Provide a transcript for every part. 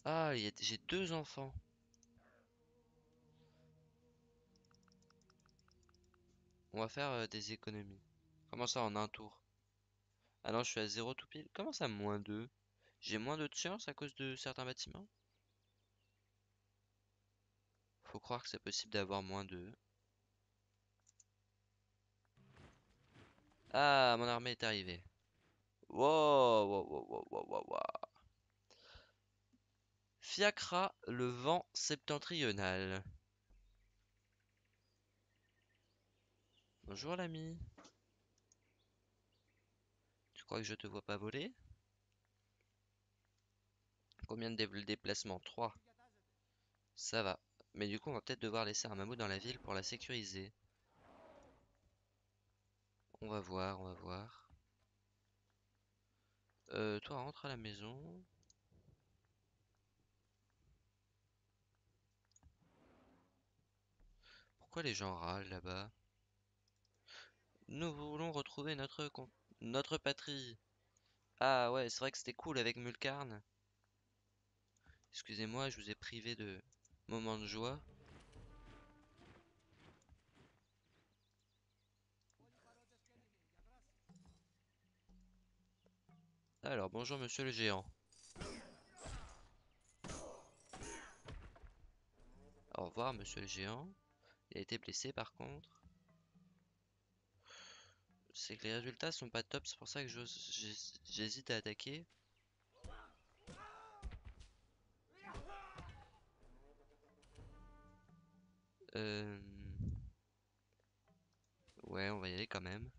Ah, j'ai deux enfants. On va faire des économies. Comment ça en un tour? Ah non, je suis à zéro tout pile. Comment ça moins 2? J'ai moins 2 de chance à cause de certains bâtiments? Faut croire que c'est possible d'avoir moins 2. Ah, mon armée est arrivée. Wow, wow, wow, wow, wow, wow, wow. Fiacra, le vent septentrional. Bonjour l'ami. Tu crois que je te vois pas voler? Combien de déplacements? 3. Ça va. Mais du coup, on va peut-être devoir laisser un mammouth dans la ville pour la sécuriser. On va voir, on va voir. Toi, rentre à la maison. Pourquoi les gens râlent là-bas? Nous voulons retrouver notre patrie. Ah ouais, c'est vrai que c'était cool avec Mulcarn. Excusez-moi, je vous ai privé de moments de joie. Alors, bonjour monsieur le géant. Au revoir monsieur le géant. Il a été blessé par contre. C'est que les résultats sont pas top, c'est pour ça que j'hésite à attaquer. Euh... Ouais, on va y aller quand même.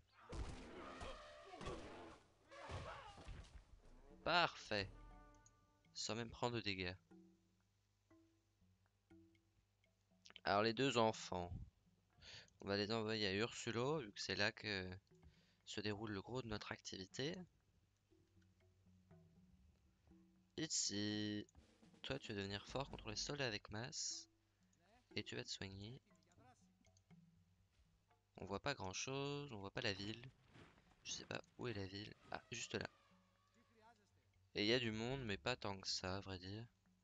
Parfait. Sans même prendre de dégâts. Alors les deux enfants. On va les envoyer à Ursulo, vu que c'est là que se déroule le gros de notre activité. Ici. Toi, tu vas devenir fort contre les soldats avec masse. Et tu vas te soigner. On voit pas grand chose, on voit pas la ville. Je sais pas où est la ville. Ah, juste là. Et il y a du monde, mais pas tant que ça, à vrai dire.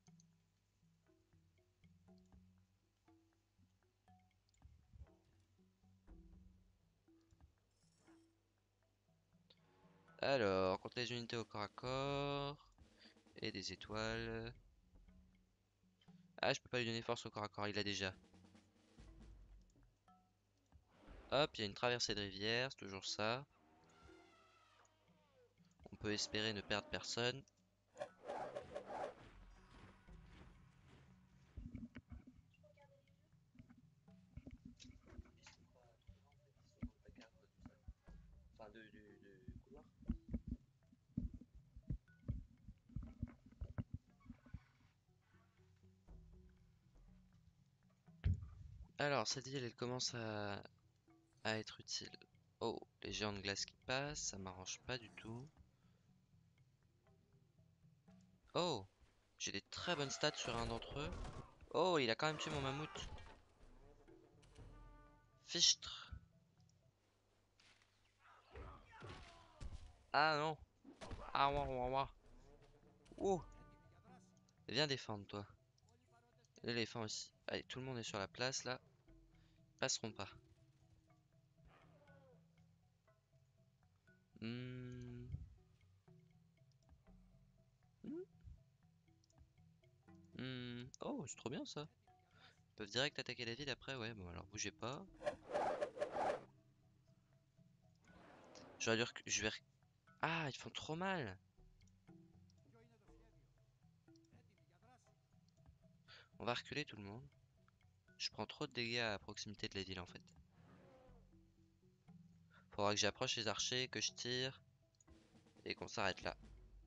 Alors, contre les unités au corps à corps. Et des étoiles. Ah, je peux pas lui donner force au corps à corps, il a déjà. Hop, il y a une traversée de rivière, c'est toujours ça. On peut espérer ne perdre personne. Enfin, de couloir. Alors, cette ville, elle commence à être utile. Oh, les géants de glace qui passent, ça m'arrange pas du tout. Oh, j'ai des très bonnes stats sur un d'entre eux. Oh, il a quand même tué mon mammouth. Fichtre. Ah non. Ah, ouah, ouah, ouah. Ouh. Viens défendre, toi. L'éléphant aussi. Allez, tout le monde est sur la place, là. Ils passeront pas. Hmm. Hmm. Oh, c'est trop bien, ça. Ils peuvent direct attaquer la ville après, ouais. Bon, alors bougez pas. J'aurais dû je vais... Ah, ils font trop mal. On va reculer tout le monde. Je prends trop de dégâts à proximité de la ville, en fait. Faudra que j'approche les archers, que je tire. Et qu'on s'arrête là.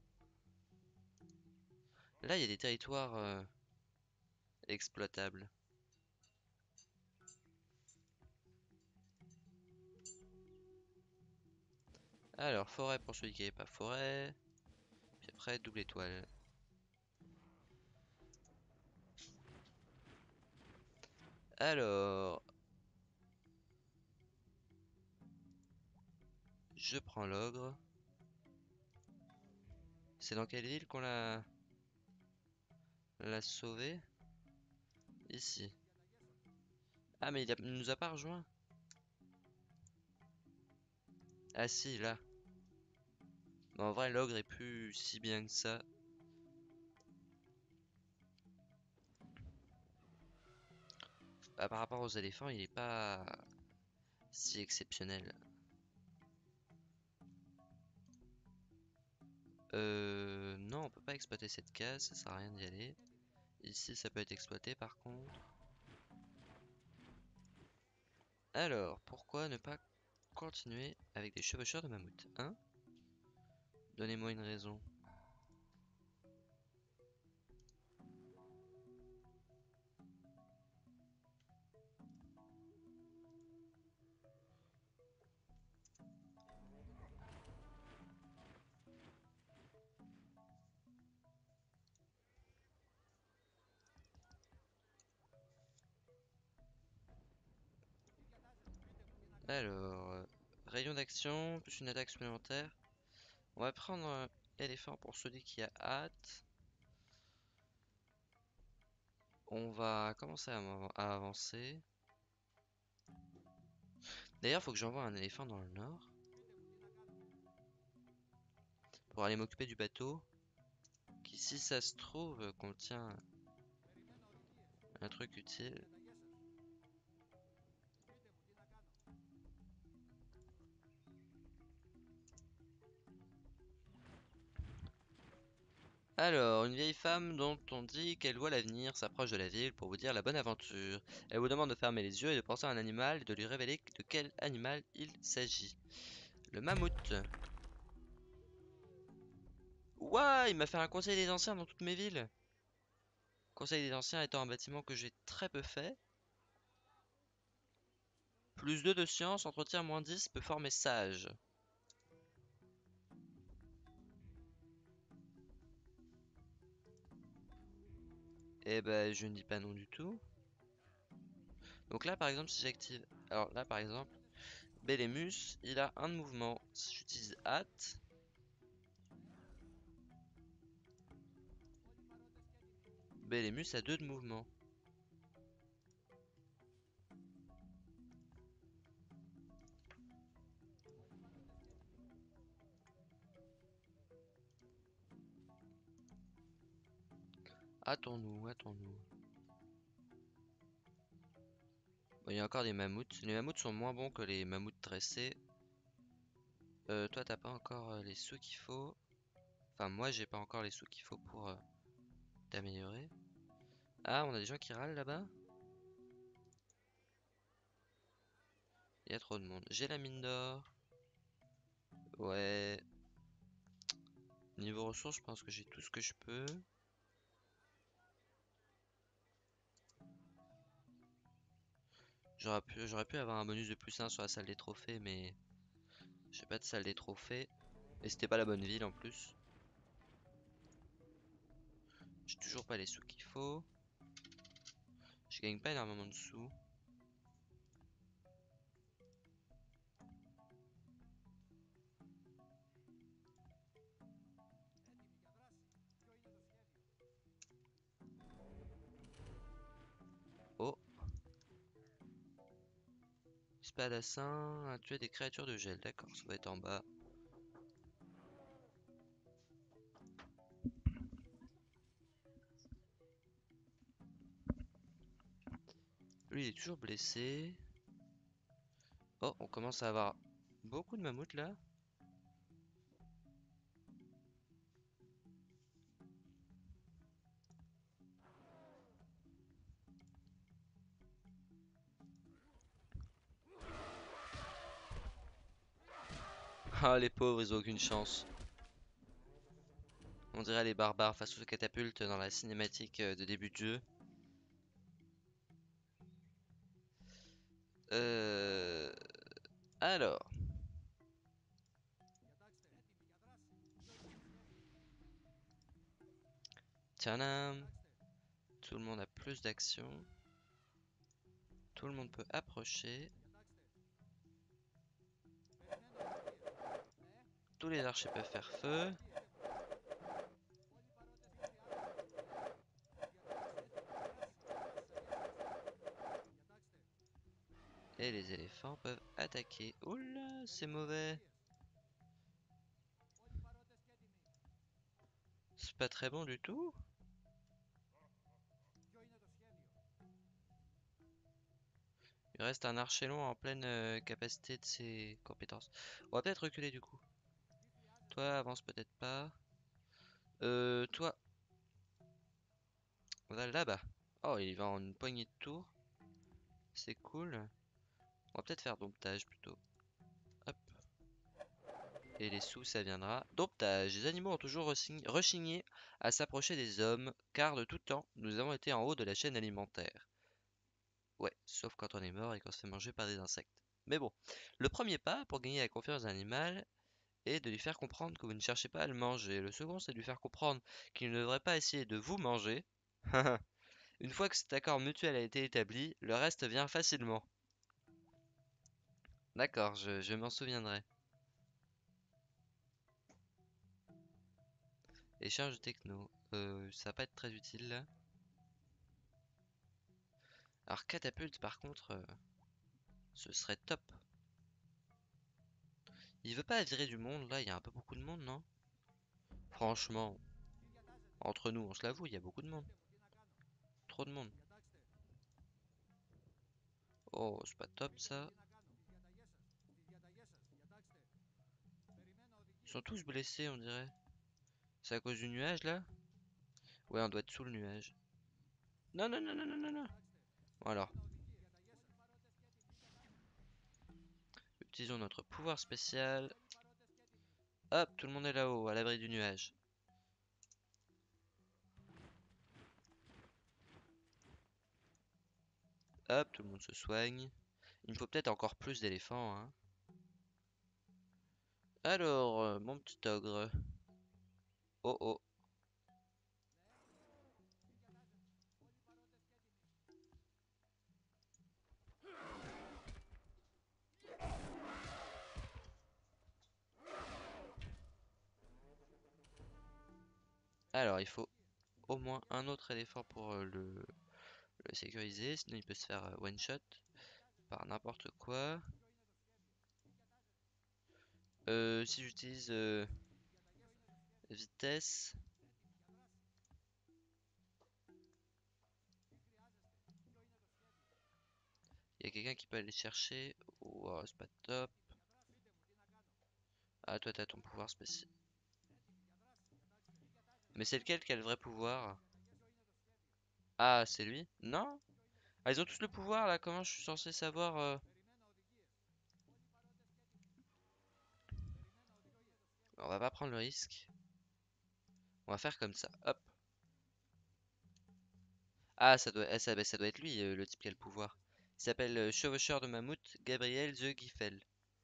Là, il y a des territoires exploitables. Alors, forêt pour celui qui n'est pas forêt. Puis après, double étoile. Alors, je prends l'ogre. C'est dans quelle ville qu'on l'a... la sauver. Ici. Ah, mais il nous a pas rejoint. Ah si, là. Mais en vrai, l'ogre est plus si bien que ça. Bah, par rapport aux éléphants, il est pas si exceptionnel. Non, on peut pas exploiter cette case, ça sert à rien d'y aller. Ici, ça peut être exploité par contre. Alors, pourquoi ne pas continuer avec des chevaucheurs de mammouth, hein? Donnez-moi une raison. Alors, rayon d'action, plus une attaque supplémentaire. On va prendre l'éléphant pour celui qui a hâte. On va commencer à avancer. D'ailleurs, faut que j'envoie un éléphant dans le nord. Pour aller m'occuper du bateau. Qui, si ça se trouve, contient un truc utile. Alors, une vieille femme dont on dit qu'elle voit l'avenir s'approche de la ville pour vous dire la bonne aventure. Elle vous demande de fermer les yeux et de penser à un animal et de lui révéler de quel animal il s'agit. Le mammouth. Ouah, il m'a fait un conseil des anciens dans toutes mes villes. Conseil des anciens étant un bâtiment que j'ai très peu fait. Plus 2 de science, entretien moins 10 peut former sage. Eh ben, je ne dis pas non du tout. Donc là, par exemple, si j'active... Alors là, par exemple, Bellemus, il a un de mouvement. Si j'utilise hâte... Bellemus a 2 de mouvement. Hâtons-nous, hâtons-nous. Bon, il y a encore des mammouths. Les mammouths sont moins bons que les mammouths dressés. Toi, t'as pas encore les sous qu'il faut. Enfin, moi, j'ai pas encore les sous qu'il faut pour t'améliorer. Ah, on a des gens qui râlent là-bas? Il y a trop de monde. J'ai la mine d'or. Ouais. Niveau ressources, je pense que j'ai tout ce que je peux. J'aurais pu avoir un bonus de plus 1 sur la salle des trophées, mais j'ai pas de salle des trophées. Et c'était pas la bonne ville en plus. J'ai toujours pas les sous qu'il faut. Je gagne pas énormément de sous. Oh, Spadassin a tué des créatures de gel. D'accord, ça va être en bas. Lui, il est toujours blessé. Oh, on commence à avoir beaucoup de mammouths là. Ah, les pauvres, ils ont aucune chance. On dirait les barbares face aux catapultes dans la cinématique de début de jeu. Euh... Alors. Tadam. Tout le monde a plus d'action. Tout le monde peut approcher. Tous les archers peuvent faire feu. Et les éléphants peuvent attaquer. Oula, c'est mauvais. C'est pas très bon du tout. Il reste un archer long en pleine capacité de ses compétences. On va peut-être reculer du coup. Toi, avance peut-être pas. Toi, va là-bas. Oh, il va en une poignée de tours. C'est cool. On va peut-être faire domptage plutôt. Hop. Et les sous, ça viendra. Domptage. Les animaux ont toujours rechigné à s'approcher des hommes, car de tout temps, nous avons été en haut de la chaîne alimentaire. Ouais, sauf quand on est mort et qu'on se fait manger par des insectes. Mais bon, le premier pas pour gagner la confiance d'un animal est de lui faire comprendre que vous ne cherchez pas à le manger. Le second, c'est de lui faire comprendre qu'il ne devrait pas essayer de vous manger. Une fois que cet accord mutuel a été établi, le reste vient facilement. D'accord, je m'en souviendrai. Échange de techno. Ça va pas être très utile là. Alors catapulte par contre, ce serait top. Il veut pas virer du monde là, il y a un peu beaucoup de monde, non? Franchement, entre nous, on se l'avoue, il y a beaucoup de monde. Trop de monde. Oh, c'est pas top ça. Ils sont tous blessés, on dirait. C'est à cause du nuage là? Ouais, on doit être sous le nuage. Non, non, non, non, non, non, non. Bon, alors, utilisons notre pouvoir spécial. Hop, tout le monde est là-haut, à l'abri du nuage. Hop, tout le monde se soigne. Il me faut peut-être encore plus d'éléphants, hein. Alors, mon petit ogre. Oh oh. Alors, il faut au moins un autre éléphant pour le sécuriser, sinon il peut se faire one shot par n'importe quoi. Si j'utilise vitesse, il y a quelqu'un qui peut aller chercher. Oh, c'est pas top. Ah, toi t'as ton pouvoir spécial. Mais c'est lequel qui a le vrai pouvoir? Ah, c'est lui? Non? Ah, ils ont tous le pouvoir là, comment je suis censé savoir On va pas prendre le risque. On va faire comme ça. Hop. Ah, ça doit être lui, le type qui a le pouvoir. Il s'appelle Chevaucheur de Mammouth, Gabriel The Giffel.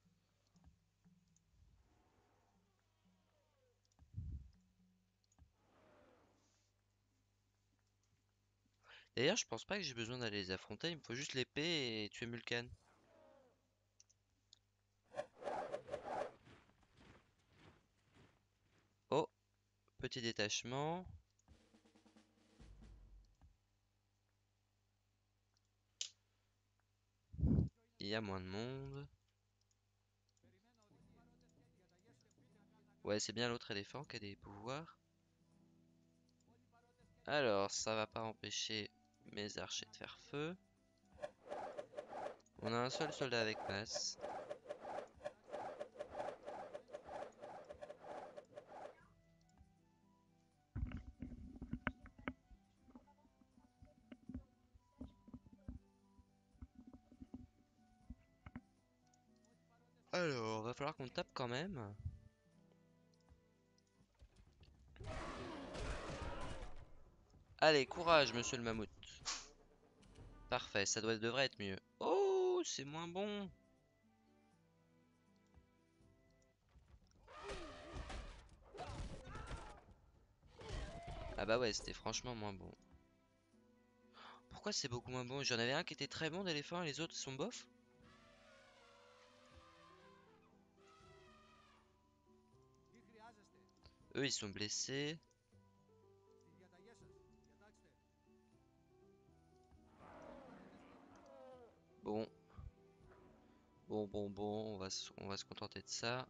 D'ailleurs, je pense pas que j'ai besoin d'aller les affronter, il me faut juste l'épée et tuer Mulcan. Oh, petit détachement. Il y a moins de monde. Ouais, c'est bien l'autre éléphant qui a des pouvoirs. Alors, ça va pas empêcher mes archers de faire feu. On a un seul soldat avec masse. Alors, va falloir qu'on tape quand même. Allez, courage, monsieur le mammouth. Parfait, devrait être mieux. Oh, c'est moins bon. Ah bah ouais, c'était franchement moins bon. Pourquoi c'est beaucoup moins bon? J'en avais un qui était très bon d'éléphant et les autres sont bof? Eux, ils sont blessés. Bon, Bon, on va se contenter de ça.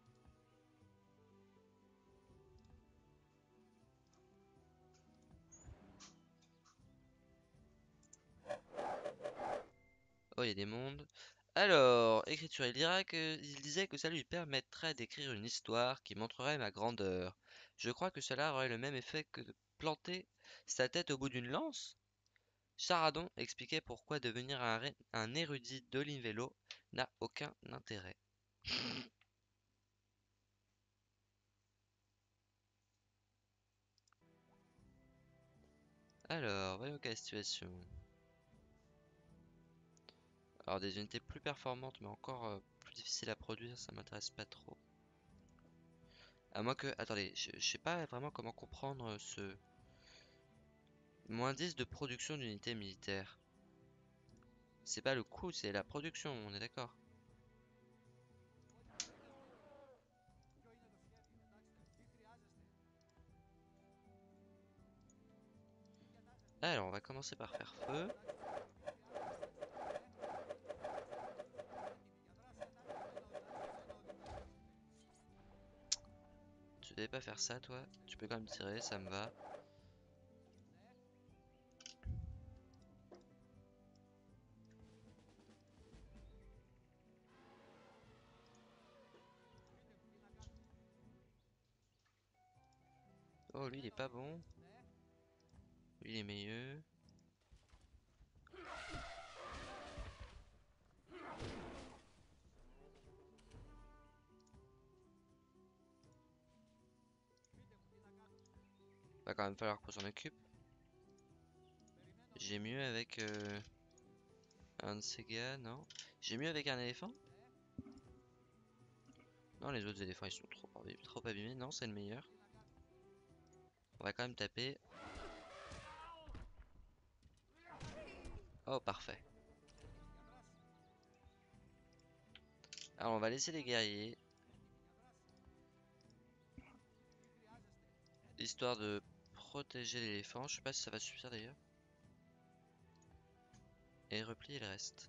Oh, il y a des mondes. Alors, écriture, il disait que ça lui permettrait d'écrire une histoire qui montrerait ma grandeur. Je crois que cela aurait le même effet que de planter sa tête au bout d'une lance. Charadon expliquait pourquoi devenir un érudit de Livélo n'a aucun intérêt. Alors, voyons quelle situation. Alors, des unités plus performantes, mais encore plus difficiles à produire, ça m'intéresse pas trop. À moins que... Attendez, je sais pas vraiment comment comprendre ce... -10 de production d'unités militaires. C'est pas le coût, c'est la production, on est d'accord. Alors, on va commencer par faire feu. Tu devais pas faire ça, toi. Tu peux quand même tirer, ça me va. Oh, lui, il est pas bon. Lui, il est meilleur. Va quand même falloir qu'on s'en occupe. J'ai mieux avec un de ces gars, non? J'ai mieux avec un éléphant? Non, les autres éléphants, ils sont trop abîmés. Non, c'est le meilleur. On va quand même taper. Oh, parfait. Alors, on va laisser les guerriers. Histoire de protéger l'éléphant. Je sais pas si ça va suffire d'ailleurs. Et replier le reste.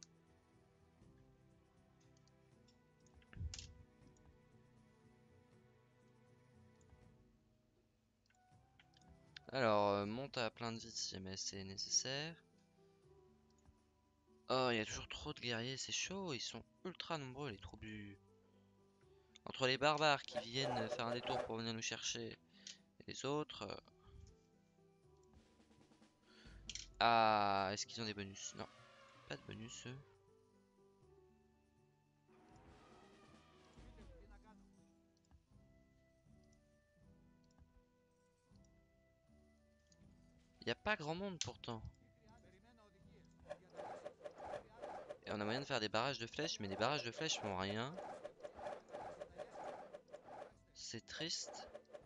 Alors, monte à plein de vie si jamais c'est nécessaire. Oh, il y a toujours trop de guerriers, c'est chaud. Ils sont ultra nombreux, les trobus. Entre les barbares qui viennent faire un détour pour venir nous chercher et les autres. Ah, est-ce qu'ils ont des bonus? Non, pas de bonus eux. Il n'y a pas grand monde pourtant. Et on a moyen de faire des barrages de flèches, mais les barrages de flèches font rien. C'est triste.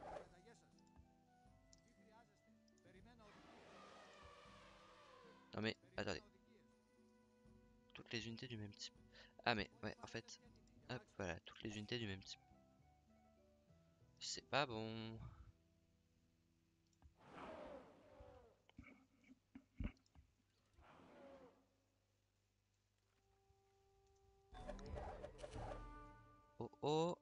Non mais, attendez. Toutes les unités du même type. Ah mais, ouais, en fait. Hop, voilà, toutes les unités du même type. C'est pas bon. Oh oh.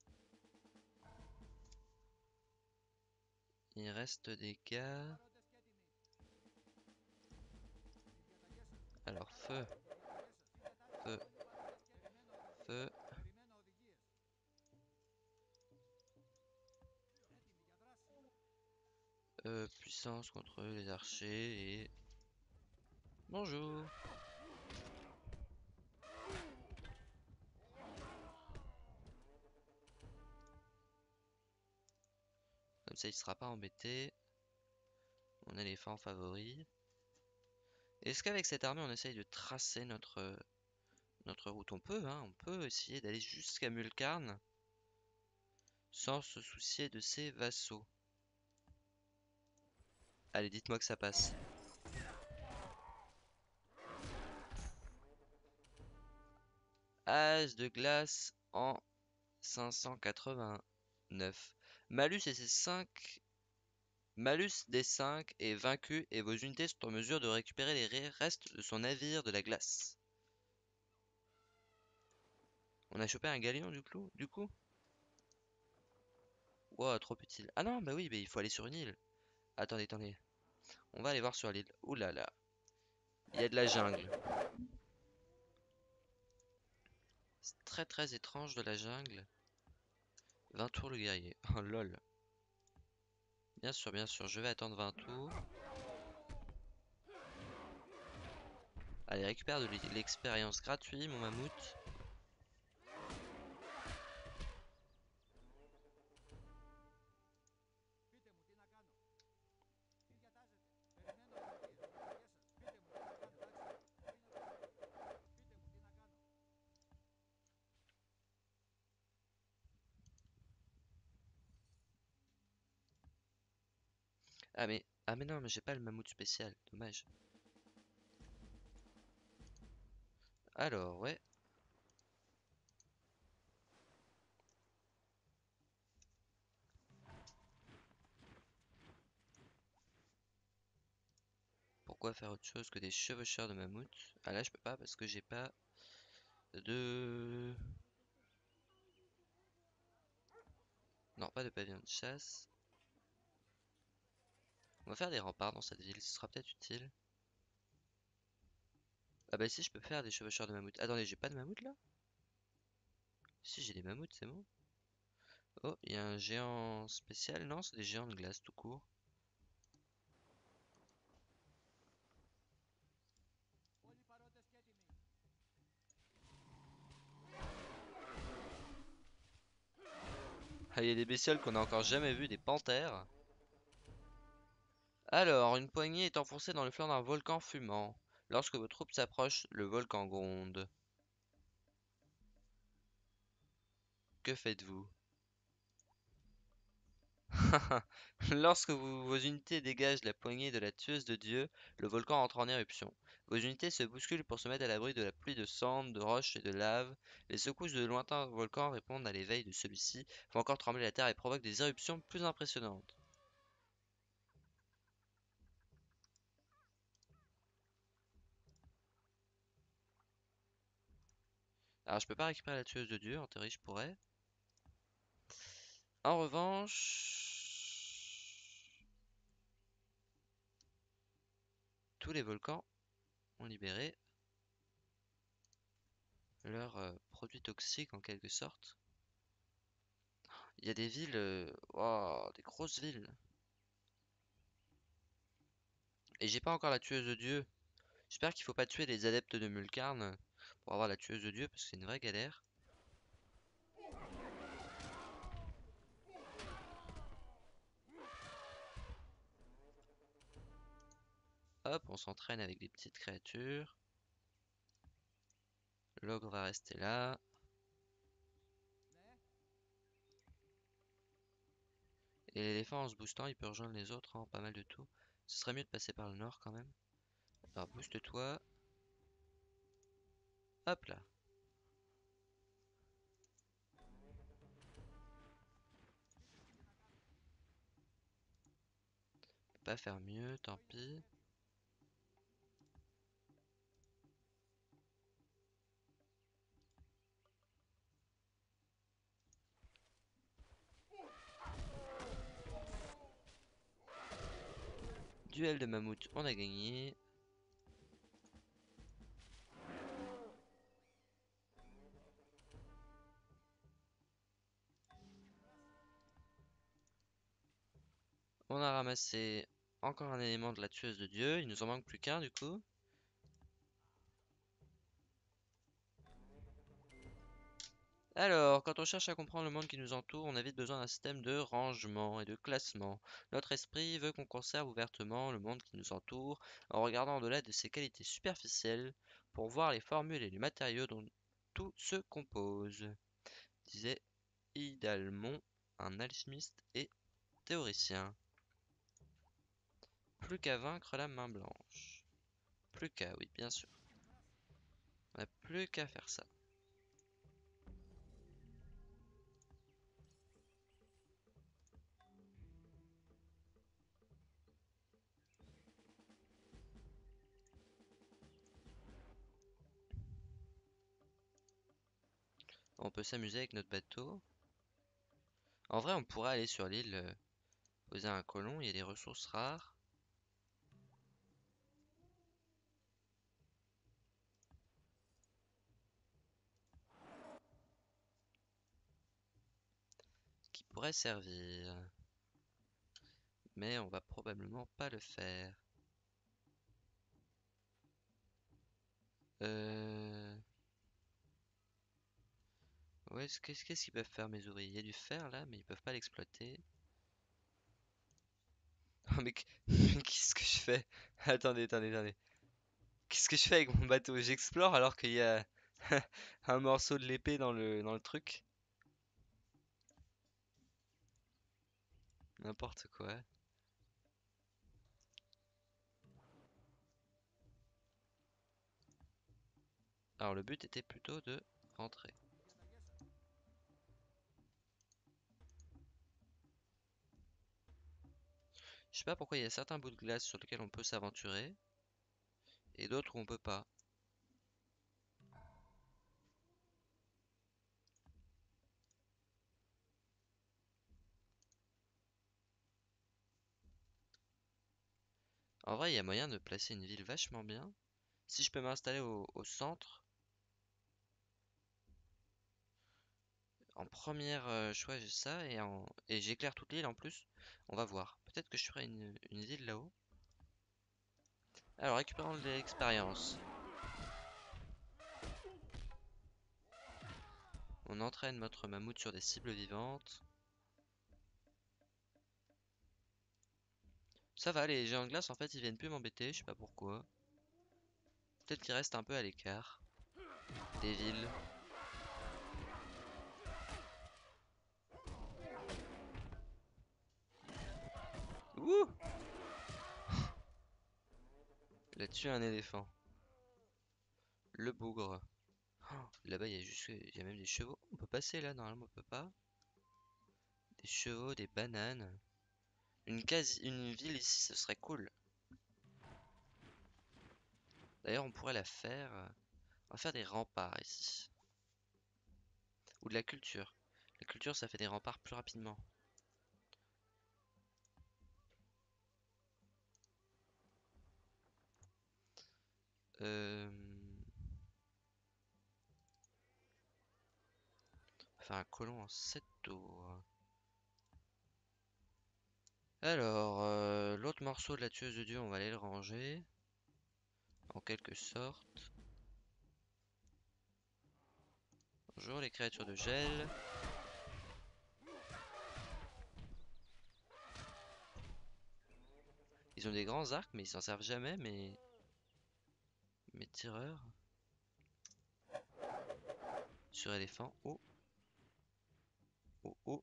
Il reste des gars. Alors, feu, feu, feu. Puissance contre les archers et... Bonjour. Comme ça, il sera pas embêté. Mon éléphant favori. Est-ce qu'avec cette armée, on essaye de tracer notre route? On peut, hein, on peut essayer d'aller jusqu'à Mulcarn sans se soucier de ses vassaux. Allez, dites-moi que ça passe. As de glace en 589. Malus et ses 5... Malus des 5 est vaincu et vos unités sont en mesure de récupérer les restes de son navire de la glace. On a chopé un galion du coup? Wow, trop utile. Ah non, bah oui, il faut aller sur une île. Attendez, attendez. On va aller voir sur l'île. Ouh là là. Il y a de la jungle. C'est très très étrange de la jungle. 20 tours le guerrier. Oh lol. Bien sûr, je vais attendre 20 tours. Allez, récupère de l'expérience gratuite, mon mammouth. Ah mais non, mais j'ai pas le mammouth spécial, dommage. Alors, ouais. Pourquoi faire autre chose que des chevaucheurs de mammouth? Ah là, je peux pas parce que j'ai pas de... Non, pas de pavillon de chasse. On va faire des remparts dans cette ville, ce sera peut-être utile. Ah bah si, je peux faire des chevaucheurs de mammouth. Attendez, j'ai pas de mammouth là? Si, j'ai des mammouths, c'est bon. Oh, il y a un géant spécial? Non, c'est des géants de glace tout court. Ah, il y a des bestioles qu'on a encore jamais vues, des panthères. Alors, une poignée est enfoncée dans le flanc d'un volcan fumant. Lorsque vos troupes s'approchent, le volcan gronde. Que faites-vous? Lorsque vos unités dégagent la poignée de la tueuse de Dieu, le volcan entre en éruption. Vos unités se bousculent pour se mettre à l'abri de la pluie de cendres, de roches et de lave. Les secousses de lointains volcans répondent à l'éveil de celui-ci, font encore trembler la terre et provoquent des éruptions plus impressionnantes. Alors je peux pas récupérer la tueuse de Dieu, en théorie je pourrais. En revanche, tous les volcans ont libéré leurs produits toxiques en quelque sorte. Il y a des villes, wow, des grosses villes. Et j'ai pas encore la tueuse de Dieu. J'espère qu'il faut pas tuer les adeptes de Mulcarn pour avoir la tueuse de Dieu parce que c'est une vraie galère. Hop, on s'entraîne avec des petites créatures. L'ogre va rester là. Et l'éléphant en se boostant, il peut rejoindre les autres en pas mal de tours. Ce serait mieux de passer par le nord quand même. Alors booste-toi. Hop là. Pas faire mieux, tant pis. Duel de mammouth, on a gagné. On a ramassé encore un élément de la tueuse de Dieu. Il nous en manque plus qu'un du coup. Alors, quand on cherche à comprendre le monde qui nous entoure, on a vite besoin d'un système de rangement et de classement. Notre esprit veut qu'on conserve ouvertement le monde qui nous entoure en regardant au-delà de ses qualités superficielles pour voir les formules et les matériaux dont tout se compose, disait Idalmon, un alchimiste et théoricien. Plus qu'à vaincre la main blanche. Plus qu'à, oui, bien sûr. On n'a plus qu'à faire ça. On peut s'amuser avec notre bateau. En vrai, on pourrait aller sur l'île, poser un colon, il y a des ressources rares. Qui pourraient servir. Mais on va probablement pas le faire. Euh... Ouais, qu'est-ce qu'ils peuvent faire mes ouvriers? Il y a du fer là, mais ils peuvent pas l'exploiter. Oh, mais mais qu'est-ce que je fais? Attendez. Qu'est-ce que je fais avec mon bateau? J'explore alors qu'il y a un morceau de l'épée dans le truc. N'importe quoi. Alors le but était plutôt de rentrer. Je sais pas pourquoi il y a certains bouts de glace sur lesquels on peut s'aventurer et d'autres où on peut pas. En vrai, il y a moyen de placer une ville vachement bien. Si je peux m'installer au centre, en première choix j'ai ça et j'éclaire toute l'île en plus. On va voir. Peut-être que je ferai une ville là-haut. Alors récupérons de l'expérience. On entraîne notre mammouth sur des cibles vivantes. Ça va, les géants de glace en fait ils viennent plus m'embêter, je sais pas pourquoi. Peut-être qu'ils restent un peu à l'écart des villes. Ouh! Là-dessus un éléphant. Le bougre. Oh, là-bas il y a même des chevaux. On peut passer là, normalement on peut pas. Des chevaux, des bananes. Une ville ici ce serait cool. D'ailleurs on pourrait la faire. On va faire des remparts ici. Ou de la culture. La culture ça fait des remparts plus rapidement. Euh... Faire un colon en 7 tours. Alors, l'autre morceau de la tueuse de Dieu, on va aller le ranger. En quelque sorte. Bonjour les créatures de gel. Ils ont des grands arcs, mais ils s'en servent jamais, mes tireurs. Sur éléphant. Oh, oh.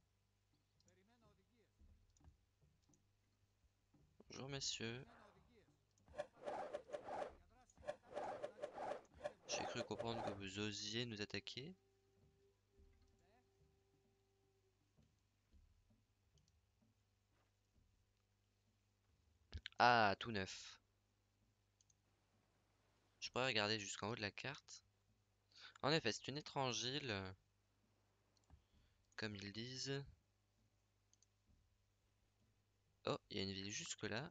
Bonjour messieurs. J'ai cru comprendre que vous osiez nous attaquer. Ah, tout neuf. Je pourrais regarder jusqu'en haut de la carte. En effet, c'est une étrange île, comme ils disent. Oh, il y a une ville jusque là.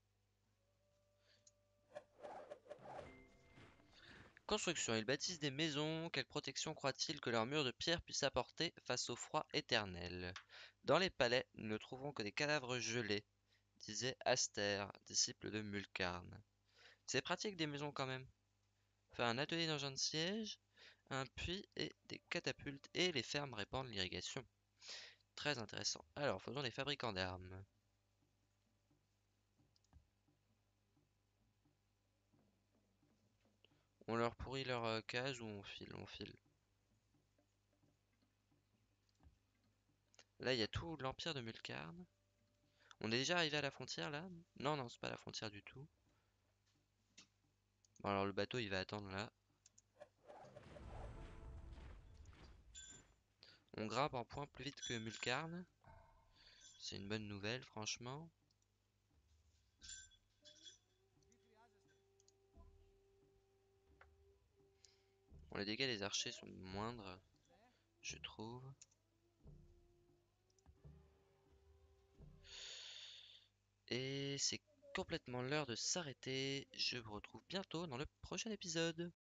Construction. Ils bâtissent des maisons. Quelle protection croient-ils que leurs murs de pierre puissent apporter face au froid éternel? Dans les palais, nous ne trouvons que des cadavres gelés, disait Aster, disciple de Mulcarne. C'est pratique des maisons quand même. Faire un atelier d'engin de siège, un puits et des catapultes et les fermes répandent l'irrigation. Très intéressant. Alors, faisons des fabricants d'armes. On leur pourrit leur case ou on file. Là, il y a tout l'empire de Mulcarne. On est déjà arrivé à la frontière là? Non, non, c'est pas la frontière du tout. Bon, alors le bateau il va attendre là. On grimpe en point plus vite que Mulcarne. C'est une bonne nouvelle, franchement. Bon, les dégâts des archers sont moindres. je trouve. Et c'est complètement l'heure de s'arrêter. Je vous retrouve bientôt dans le prochain épisode.